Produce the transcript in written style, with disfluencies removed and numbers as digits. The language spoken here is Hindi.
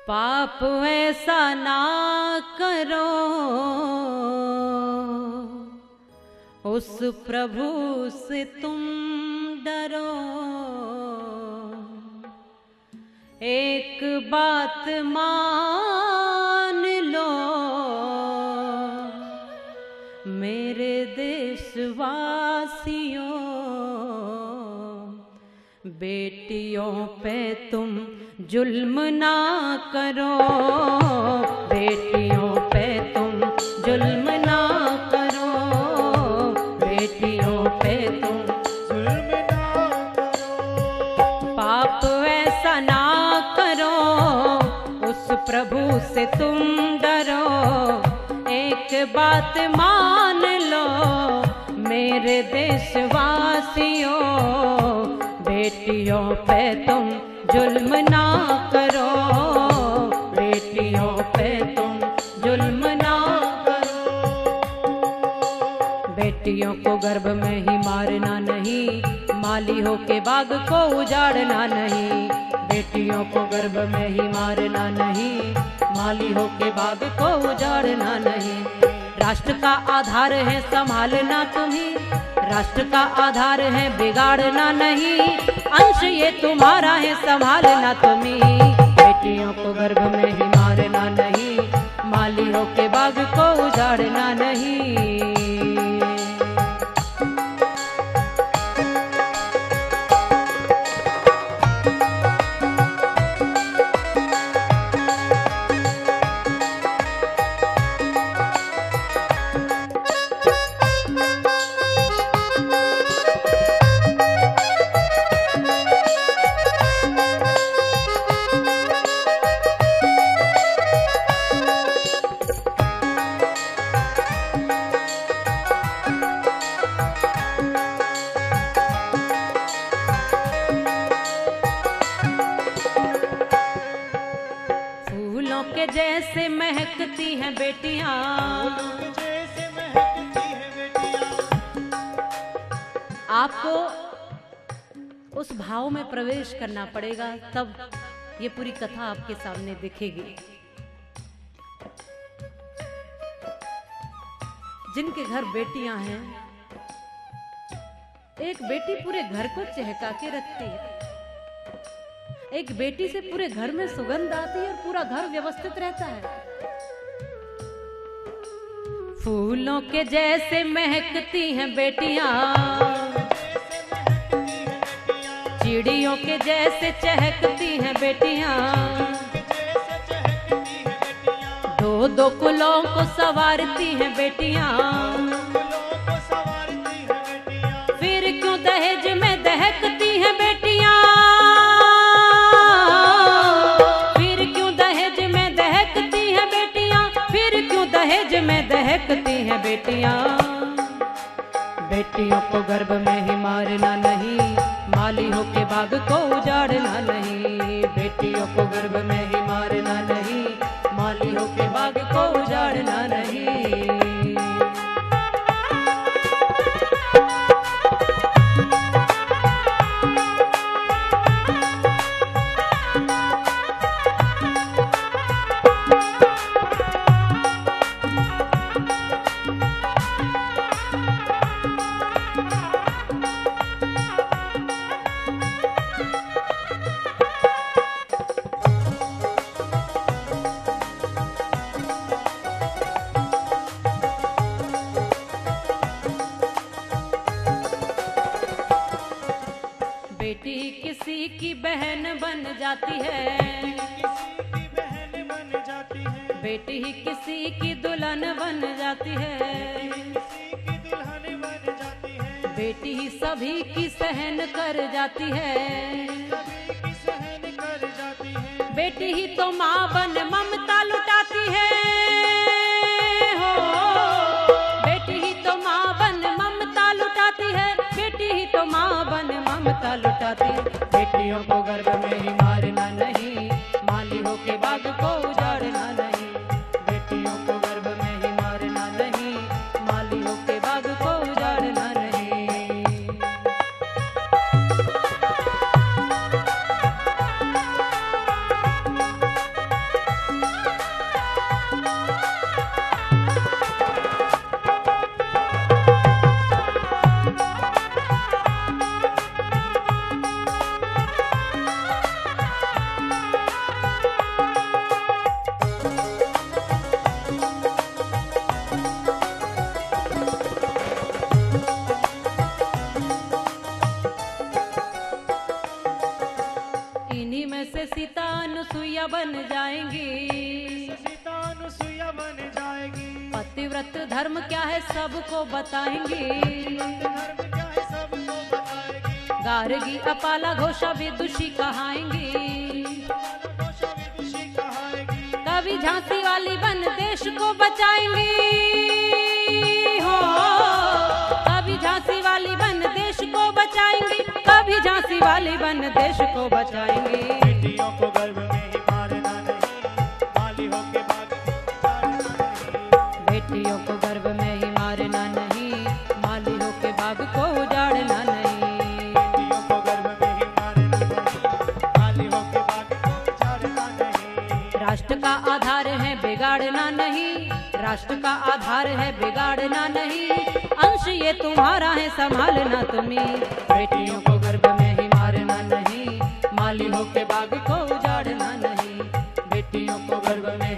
पाप ऐसा ना करो, उस प्रभु से तुम डरो। एक बात मान लो मेरे देशवासियों, बेटियों पे तुम जुल्म ना करो, बेटियों पे तुम जुल्म ना करो, बेटियों पे तुम जुल्म ना करो। पाप ऐसा ना करो, उस प्रभु से तुम डरो। एक बात मान लो मेरे देशवासियों, बेटियों पे तुम जुल्म ना करो, बेटियों पे तुम जुल्म ना करो। बेटियों को गर्भ में ही मारना नहीं, माली हो के बाग को उजाड़ना नहीं। बेटियों को गर्भ में ही मारना नहीं, माली हो के बाग को उजाड़ना नहीं। राष्ट्र का आधार है संभालना तुम्हें, राष्ट्र का आधार है बिगाड़ना नहीं। अंश ये तुम्हारा है संभालना तुम्हें। बेटियों को गर्भ में ही मारना नहीं, माली हो के बाग को उजाड़ना नहीं। जैसे महकती हैं बेटियां, जैसे महकती हैं बेटियां। आपको उस भाव में प्रवेश करना पड़ेगा, तब ये पूरी कथा आपके सामने दिखेगी। जिनके घर बेटियां हैं, एक बेटी पूरे घर को चहका के रखती है। एक बेटी से पूरे घर में सुगंध आती है और पूरा घर व्यवस्थित रहता है। फूलों के जैसे महकती हैं बेटियां, चिड़ियों के जैसे चहकती हैं बेटियां। दो दो कुलों को संवारती हैं बेटियां। फिर क्यों दहेज में दहकती हैं बेटियां, दहकती हैं बेटियां। बेटियों को गर्भ में ही मारना नहीं, माली हो के बाग को उजाड़ना नहीं। बेटियों को गर्भ में ही मारना नहीं, माली हो के बाग को उजाड़ना नहीं। बेटी किसी की बहन बन जाती है, किसी की बहन बन जाती है। बेटी ही किसी की दुल्हन बन जाती है, किसी की दुल्हन बन जाती है। बेटी ही सभी की सहन कर जाती है, सभी की सहन कर जाती है। बेटी ही तो माँ बन ममता लुटाती है। हो बेटी ही तो माँ बन ममता लुटाती है, बेटी ही तो माँ बन ममता लुटाती है। बेटियों को गर्भ में ही मारना नहीं, माली हो के बाग को उजाड़ना नहीं। बेटियों को गर्भ में ही मारना नहीं, माली हो के बाग को उजाड़ना नहीं। इन्हीं में से सीता अनुसुईया बन जाएंगी। सीता अनुसुईया बन जाएगी। पतिव्रत धर्म क्या है सबको बताएंगी। धर्म क्या है सबको बताएगी। गार्गी अपाला घोषा विदुषी कहाएंगी। घोषा विदुषी कहाएगी। कभी झांसी वाली बन देश को बचाएंगी। हो कभी झांसी वाली बन देश को बचाएंगी। कभी झांसी वाली बन देश को बचाएंगी। बेटियों को गर्भ में ही मारना नहीं, माली होके बाग को उजाड़ना नहीं। बेटियों को गर्भ में ही मारना नहीं, माली होके बाग को उजाड़ना नहीं। बेटियों को गर्भ में ही मारना नहीं, माली होके बाग को उजाड़ना नहीं। राष्ट्र का आधार है बिगाड़ना नहीं, राष्ट्र का आधार है बिगाड़ना नहीं। अंश ये तुम्हारा है संभालना तुम्हें। बेटियों को गर्भ में ही मारना नहीं, माली होके बाग को उजाड़ना नहीं। बेटियों को गर्भ में